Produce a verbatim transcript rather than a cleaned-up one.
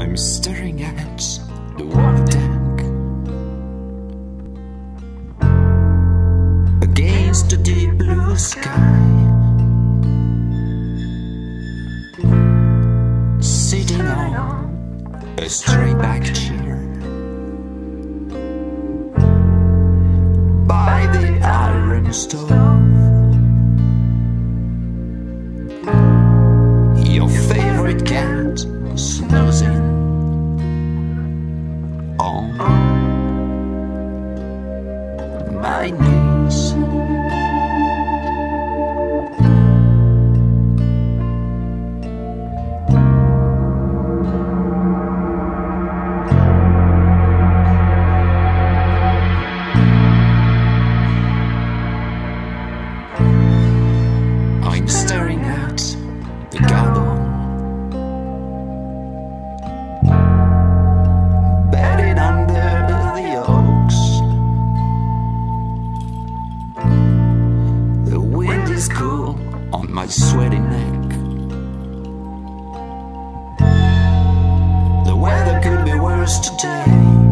I'm staring at the water tank against the deep blue sky, sitting on a straight back chair by the iron stove. Your favorite cat snoozing on my knees. I'm staring at the garden, bedded under the oaks. The wind is cool on my sweaty neck. The weather could be worse today.